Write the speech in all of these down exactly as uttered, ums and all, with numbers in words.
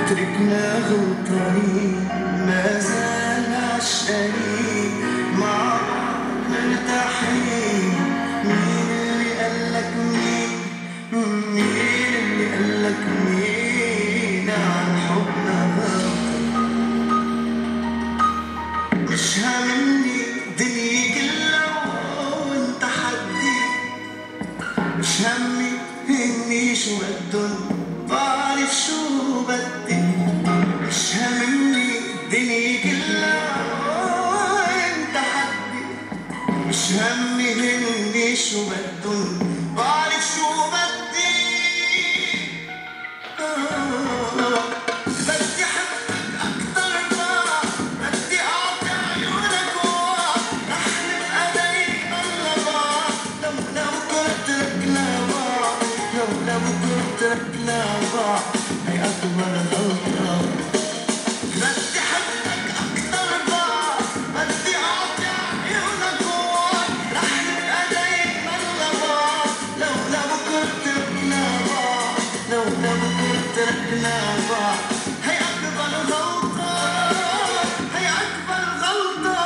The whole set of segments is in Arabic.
تركنا غلطانين ما زال عشقانين مع بعض مرتاحين. مين اللي قالك مين؟ مين اللي قالك مين عن حبنا غلط؟ مش هاممني دنيا كلها وانت حدي، مش همي اني شو بدن بعرف شو بدي. مش هاممني الدنيا كلها وانت حدي، مش همي اني شو بدن بعرف شو بدي. آه بدي حبك اكتر بقى، بدي اعطي عيونك وقع، رح نبقى دايما لبعض لو لو كنت تركنا بعض، لو لو كنت تركنا بعض هي اكبر غلطة. بدي حبك اكتر بقى، بدي اعطي عيونك وقع، رح نبقى دايما لبعض لو لو كنت تركنا بعض، لو لو كنت تركنا بعض هي اكبر غلطة، هي اكبر غلطة.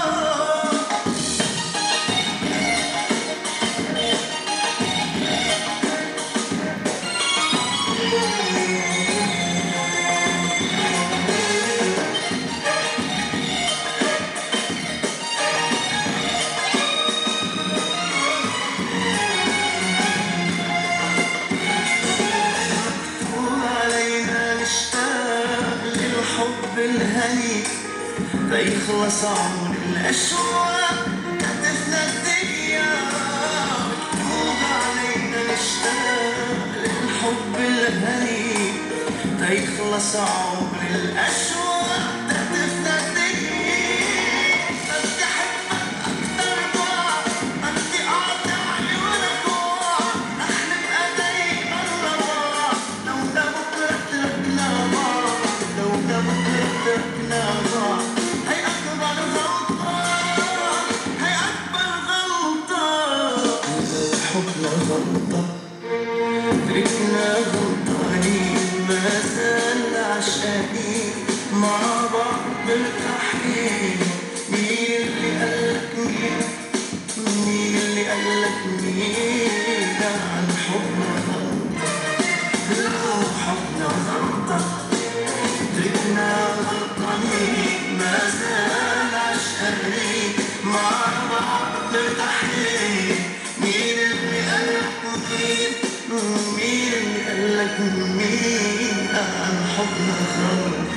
الحب الهني فيخلص عمر الأشواق هتفنى الدنيا. مكتوب علينا نشتاق للحب الهني فيخلص عمر الأشواق هتفنى الدنيا. بدي أحبك أكتر بقى، بدي أعطي عيونك وقع، رح نبقى دايما لبعض لو لو تركنا بعض، لو لو تركنا بعض هي أكبر غلطة، هي أكبر غلطة. إذا حبنا غلطة تركنا غلطانين ما زال عشقانين مع بعض مرتاحين. مين اللي قالك مين؟ مين اللي قالك مين عن حبنا غلطة؟ لو حبنا غلطة تركنا غلطانين ما زال عشقانين مع بعض مرتاحين. مين اللي قالك مين؟ مين اللي قالك مين عن حبنا غلطة؟